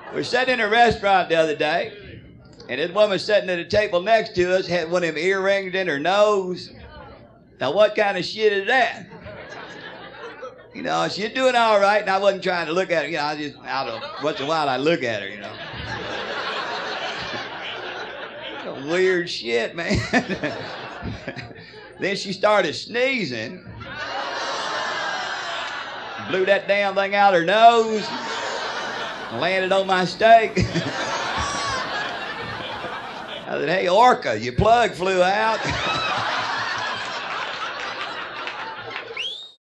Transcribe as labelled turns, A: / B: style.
A: We're sitting in a restaurant the other day, and this woman sitting at a table next to us had one of them earrings in her nose. Now, what kind of shit is that? You know, she's doing all right, and I wasn't trying to look at her. You know, I just, out of once in a while, I look at her, you know. Some weird shit, man. Then she started sneezing. Blew that damn thing out her nose. Landed on my steak. I said, hey, Orca, your plug flew out.